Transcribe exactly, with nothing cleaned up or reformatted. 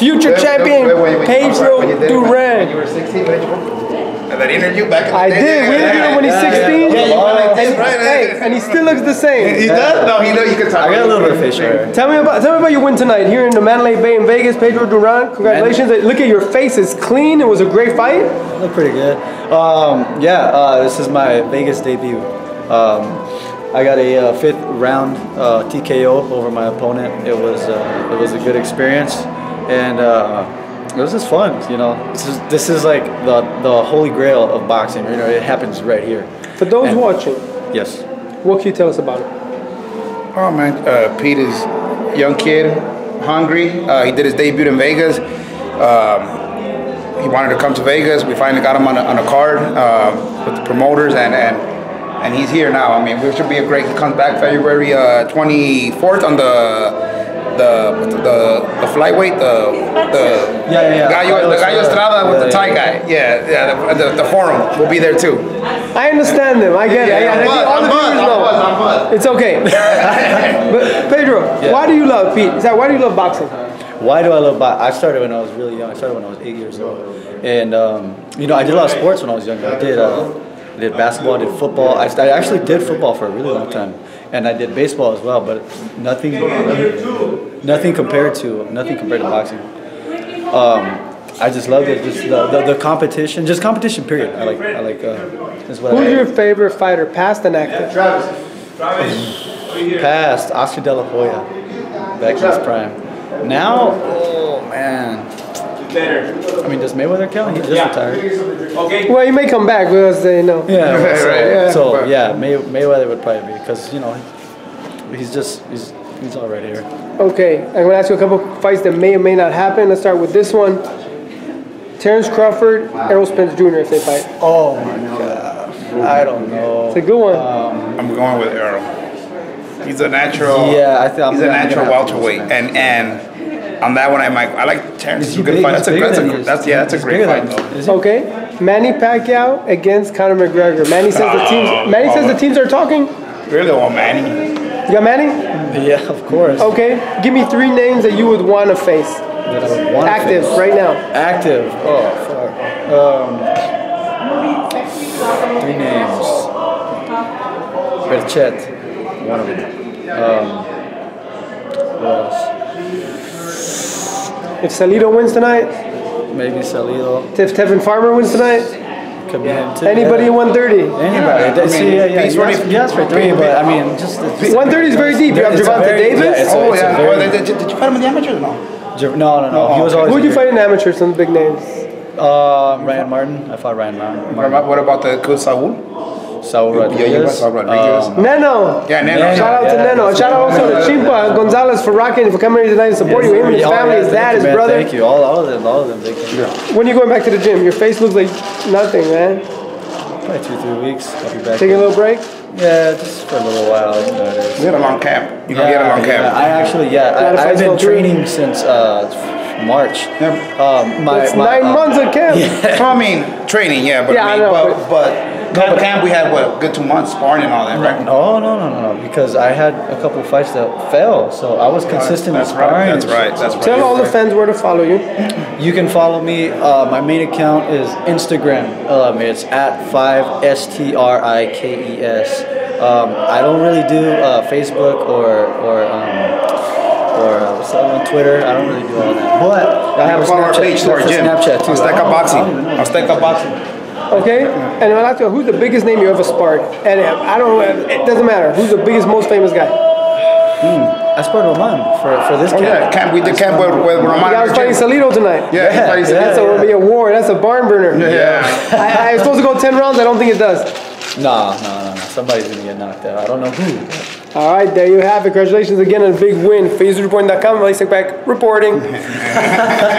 future champion Pedro Duran. You were sixteen, and that interview back in the I day. did. We interviewed him when he's sixteen. Yeah, you were like this, and, right? Hey, and he still looks the same. He does? No, he know you can talk. I got a little bit of facial hair. Tell me about tell me about your win tonight here in the Mandalay Bay in Vegas. Pedro Duran, congratulations. Man. Look at your face. It's clean. It was a great fight. I look pretty good. Um, yeah, uh, this is my Vegas debut. Um, I got a uh, fifth round uh, T K O over my opponent. It was uh, it was a good experience, and uh, it was just fun. You know, this is this is like the the holy grail of boxing. You know, it happens right here. For those and, watching, yes. What can you tell us about it? Oh man, uh, Pete is a young kid, hungry. Uh, he did his debut in Vegas. Um, he wanted to come to Vegas. We finally got him on a, on a card uh, with the promoters, and and. And he's here now. I mean, it should be a great. He comes back February uh, twenty-fourth on the the the the flyweight, the the yeah, yeah, yeah. Gallo, the Gallo Estrada with yeah, the Thai yeah. guy. Yeah, yeah. The, the, the forum will be there too. I understand them. I get yeah, it. I, I buzz, all the buzz, viewers know. buzz, I'm buzz. It's okay. But Pedro, yeah. why do you love Pete? Is that why do you love boxing? Why do I love boxing? I started when I was really young. I started when I was eight years old, and um, you know, I did a lot of sports when I was younger. I did. Uh, I did basketball, I did football. I, I actually did football for a really long time, and I did baseball as well. But nothing, nothing compared to nothing compared to boxing. Um, I just loved it. Just the, the, the competition, just competition. Period. I like. I like. Uh, that's what Who's I your favorite fighter, past and active? Past Oscar De La Hoya, back in his prime. Now, oh man. I mean, does Mayweather count? He just yeah. retired. Okay. Well, he may come back because they know. Yeah. Well, so, yeah. So yeah, May, Mayweather would probably be because you know he's just he's he's all right here. Okay, I'm gonna ask you a couple fights that may or may not happen. Let's start with this one. Terrence Crawford, Errol Spence Junior if they fight. Oh my God, I don't know. It's a good one. Um, I'm going with Errol. He's a natural. Yeah, I think I'm he's a natural welterweight, and and. On that one, I might. I like Terrence. It's a good big, fight. That's a, that's, a, that's yeah. That's a great fight though. Okay, Manny Pacquiao against Conor McGregor. Manny says the teams. Manny says the teams are talking. Really, want Manny? You got Manny? Yeah, of course. Okay, give me three names that you would want to face. That I would want Active to face. right now. Active. Oh fuck. Um, three names. Berchet, one of them. Um, what else? If Salido wins tonight, maybe Salido. If Tevin Farmer wins tonight, could be him too. Anybody in one thirty? Anybody. I mean, See, yeah, yeah. Yes, yes, for three, but I mean, just one thirty is very deep. You have Gervonta Davis. Yeah, it's oh a, it's yeah. Very, oh, did, did, did you fight him in the amateurs? No. No, no, no. Oh, he was okay. always. Who did you fight in amateurs? Some big names. Uh, Ryan Martin. I fought Ryan Martin. What about the coach Saul? Saul Rodriguez. Yeah, you Saul Rodriguez. Um, Neno. Yeah, Neno. Shout out to yeah, Neno. yeah, Shout out also yeah, to Chimpa Gonzalez for rocking, for coming here tonight and supporting yes, you. Him and his oh, family, yeah, his dad, his you, brother. Thank you. All, all of them. All of them. Thank you. Yeah. When are you going back to the gym? Your face looks like nothing, man. Probably two, three weeks. I'll be back. Taking a little break? Yeah, just for a little while. You know, we had a long camp. You know, yeah, we had a long yeah, camp. I actually, yeah, I, I've been training since uh, March. Yeah. Um, my, That's my, nine uh, months of camp. Yeah. So, I mean, training, yeah, but Yeah, I mean, I know, but, but camp, camp we had what, good two months sparring and all that, right? No, no, no, no, no, because I had a couple of fights that fell, so I was consistent that's with sparring. Right, that's right. That's right. Tell all the fans where to follow you. You can follow me. Uh, my main account is Instagram. Um, it's at five S T R I K E S. Um, I don't really do uh, Facebook or or um, or uh, what's that one, Twitter. I don't really do all that. But I have a Snapchat, page to our gym. Snapchat too. On Zkebach Boxing. On Zkebach Boxing. Okay, and I'd like to know who's the biggest name you ever sparred? And I don't. It doesn't matter. Who's the biggest, most famous guy? Hmm. I sparred Roman for for this oh, camp. Yeah, camp. We did camp with, with Roman. I was fighting Salido tonight. Yeah, yeah, yeah, That's yeah, a, yeah. be a war. That's a barn burner. Yeah. I, I was supposed to go ten rounds. I don't think it does. No, no, no, no. Somebody's gonna get knocked out. I don't know who. All right, there you have it. Congratulations again on a big win. Facebook Reporting dot com. Elie Seckbach reporting.